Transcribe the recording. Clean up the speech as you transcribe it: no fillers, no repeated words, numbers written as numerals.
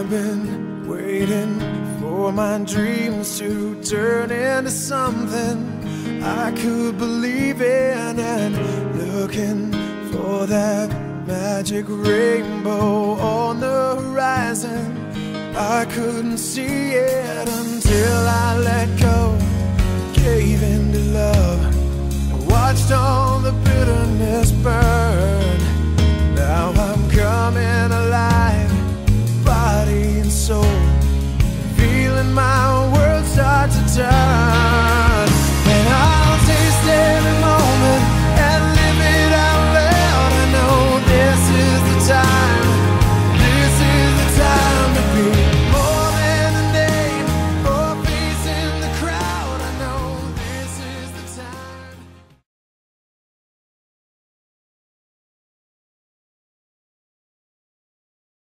I've been waiting for my dreams to turn into something I could believe in, and looking for that magic rainbow on the horizon. I couldn't see it until I let go, gave in to love, and watched all the bitterness burn. Now I'm coming alive, body and soul, feeling my world start to turn.